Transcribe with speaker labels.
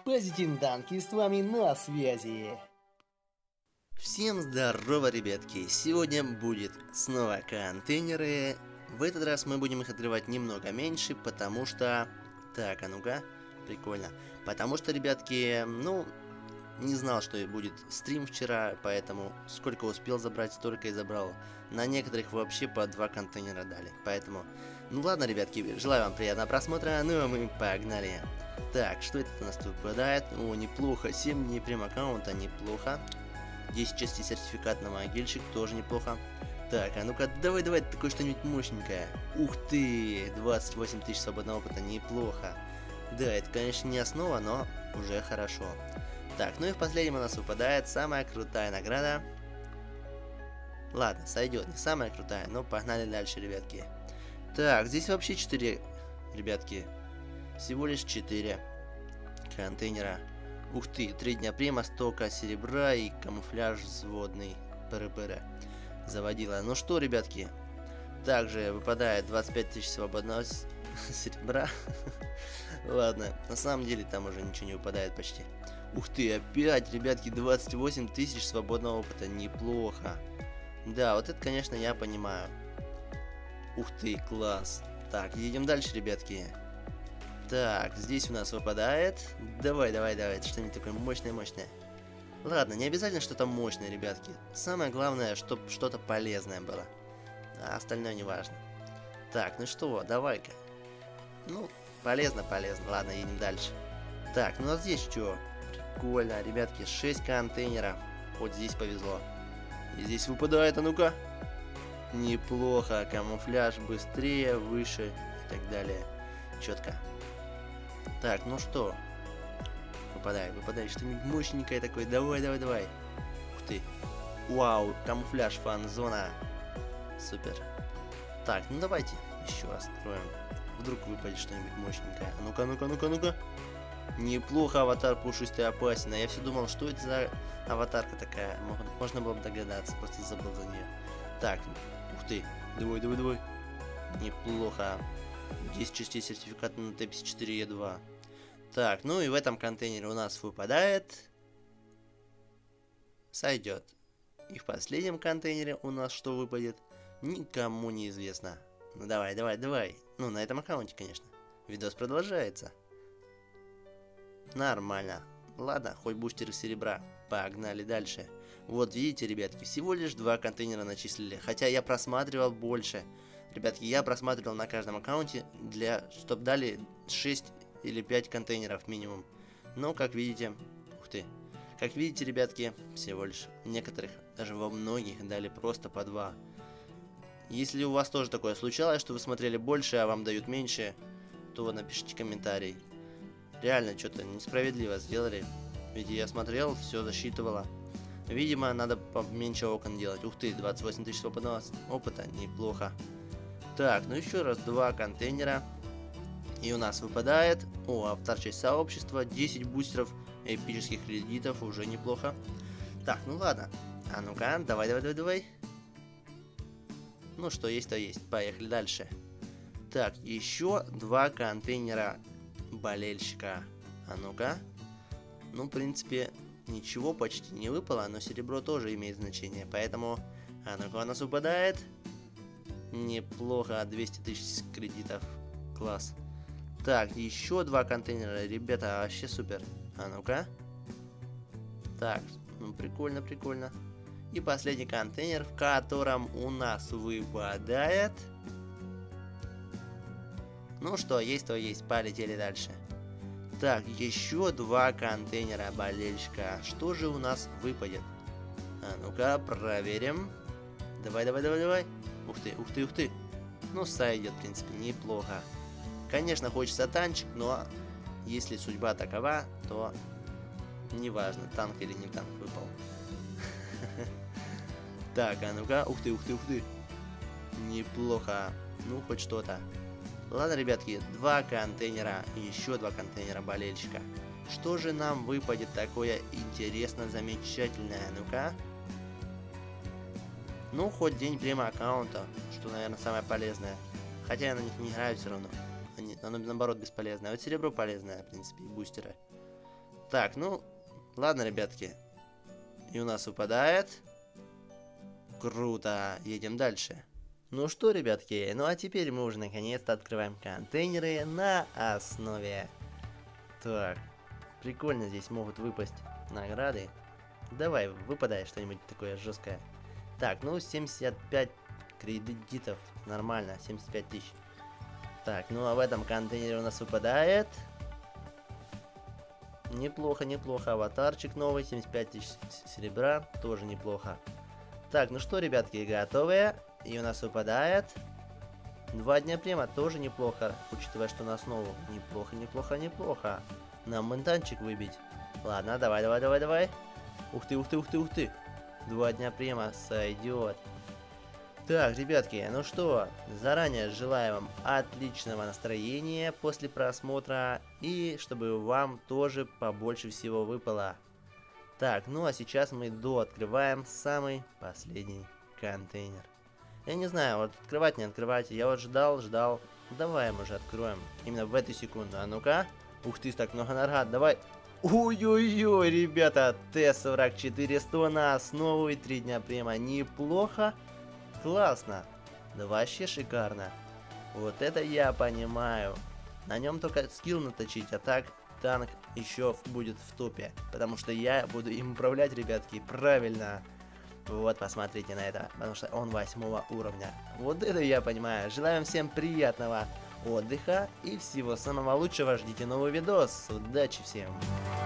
Speaker 1: Позитивный Данки с вами на связи.
Speaker 2: Всем здорово, ребятки! Сегодня будет снова контейнеры. В этот раз мы будем их открывать немного меньше, потому что... Так, а ну-ка, прикольно. Потому что, ребятки, не знал, что будет стрим вчера, поэтому сколько успел забрать, столько и забрал. На некоторых вообще по 2 контейнера дали, поэтому... Ну ладно, ребятки, желаю вам приятного просмотра, ну а мы погнали. Так, что это у нас тут выпадает? О, неплохо, 7 дней прем-аккаунта, неплохо. 10 частей сертификат на могильщик, тоже неплохо. Так, а ну-ка, давай, такое что-нибудь мощненькое. Ух ты, 28 тысяч свободного опыта, неплохо. Да, это, конечно, не основа, но уже хорошо. Так, ну и в последнем у нас выпадает самая крутая награда. Ладно, сойдет, не самая крутая, но погнали дальше, ребятки. Так, здесь вообще 4, ребятки. Всего лишь 4 контейнера. Ух ты, 3 дня према, 100к серебра и камуфляж взводный. ПРПР. Заводила. Ну что, ребятки, также выпадает 25 тысяч свободного серебра. Ладно, на самом деле там уже ничего не выпадает почти. Ух ты, опять, ребятки, 28 тысяч свободного опыта. Неплохо. Да, вот это, конечно, я понимаю. Ух ты, класс. Так, едем дальше, ребятки. Так, здесь у нас выпадает. Давай, что-нибудь такое мощное. Ладно, не обязательно что-то мощное, ребятки. Самое главное, чтобы что-то полезное было. А остальное не важно. Так, ну что, давай-ка. Ну, полезно. Ладно, едем дальше. Так, ну а здесь что? Прикольно, ребятки, 6 контейнеров. Вот здесь повезло. И здесь выпадает, а ну-ка. Неплохо, камуфляж быстрее, выше и так далее. Четко. Так, ну что? Выпадает что-нибудь мощненькое такое. Давай. Ух ты. Вау, камуфляж, фан-зона. Супер. Так, ну давайте еще раз откроем. Вдруг выпадет что-нибудь мощненькое. А ну-ка. Неплохо, аватар пушистый опасен. А я все думал, что это за аватарка такая. Можно было бы догадаться, просто забыл за нее. Так, ух ты. Давай. Неплохо. 10 частей сертификата на Т-54Е2. Так, ну и в этом контейнере у нас выпадает. Сойдет. И в последнем контейнере у нас что выпадет? Никому не известно. Ну давай. Ну, на этом аккаунте, конечно. Видос продолжается. Нормально. Ладно, хоть бустеры серебра. Погнали дальше. Вот видите, ребятки, всего лишь 2 контейнера начислили. Хотя я просматривал больше. Ребятки, я просматривал на каждом аккаунте, чтобы дали 6 или 5 контейнеров минимум. Но, как видите, ух ты. Как видите, ребятки, всего лишь некоторых, даже во многих дали просто по 2. Если у вас тоже такое случалось, что вы смотрели больше, а вам дают меньше, то напишите комментарий. Реально, что-то несправедливо сделали. Ведь я смотрел, все засчитывало. Видимо, надо поменьше окон делать. Ух ты, 28 тысяч свободного опыта, неплохо. Так, ну еще раз 2 контейнера. И у нас выпадает... О, аватар часть сообщества, 10 бустеров эпических кредитов, уже неплохо. Так, ну ладно. А ну-ка, давай. Ну что есть, то есть. Поехали дальше. Так, еще 2 контейнера болельщика. А ну-ка. Ну, в принципе, ничего почти не выпало, но серебро тоже имеет значение. Поэтому, а ну-ка, у нас выпадает. Неплохо, 200 тысяч кредитов. Класс. Так, еще 2 контейнера, ребята, вообще супер. А ну-ка. Так, ну прикольно. И последний контейнер, в котором у нас выпадает... Ну что, есть то есть, полетели дальше. Так, еще 2 контейнера болельщика. Что же у нас выпадет? А ну-ка, проверим. Давай. Ух ты. Ну, сойдет, в принципе, неплохо. Конечно, хочется танчик, но если судьба такова, то неважно, танк или не танк выпал. Так, а ну-ка, ух ты. Неплохо. Ну, хоть что-то. Ладно, ребятки, 2 контейнера и еще 2 контейнера болельщика. Что же нам выпадет такое интересно, замечательное? Ну-ка. Ну, хоть день према аккаунта, что, наверное, самое полезное. Хотя я на них не играю все равно. Оно, наоборот, бесполезное. А вот серебро полезное, в принципе, и бустеры. Так, ну, ладно, ребятки. И у нас упадает. Круто, едем дальше. Ну что, ребятки, ну а теперь мы уже наконец-то открываем контейнеры на основе. Так, прикольно, здесь могут выпасть награды. Давай, выпадай что-нибудь такое жесткое. Так, ну 75 кредитов, нормально, 75 тысяч. Так, ну а в этом контейнере у нас выпадает... Неплохо, неплохо. Аватарчик новый, 75 тысяч серебра, тоже неплохо. Так, ну что, ребятки, готовы? И у нас выпадает 2 дня према, тоже неплохо, учитывая, что на основу. Неплохо, неплохо, неплохо. Нам ментанчик выбить. Ладно, давай, давай, давай, давай. Ух ты, ух ты, ух ты, ух ты. 2 дня према сойдет. Так, ребятки, ну что, заранее желаю вам отличного настроения после просмотра и чтобы вам тоже побольше всего выпало. Так, ну а сейчас мы дооткрываем самый последний контейнер. Я не знаю, вот открывать, не открывать, я вот ждал. Давай мы уже откроем, именно в эту секунду, а ну-ка. Ух ты, так много наград, давай. Ой-ой-ой, ребята, Т-44-100 на основу и 3 дня према, неплохо. Классно. Да вообще шикарно. Вот это я понимаю. На нем только скилл наточить, а так танк еще будет в топе. Потому что я буду им управлять, ребятки, правильно. Вот, посмотрите на это. Потому что он 8 уровня. Вот это я понимаю. Желаю всем приятного отдыха и всего самого лучшего. Ждите новый видос. Удачи всем.